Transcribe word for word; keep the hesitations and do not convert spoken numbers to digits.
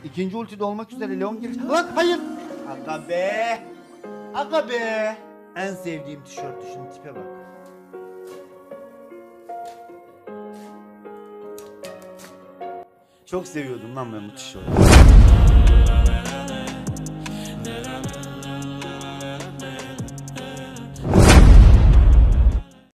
İkinci ultide olmak üzere Leon gelecek. Lan hayır. Aga be. Aga be. En sevdiğim tişört, şunun tipe bak. Çok seviyordum lan ben bu tişörtü.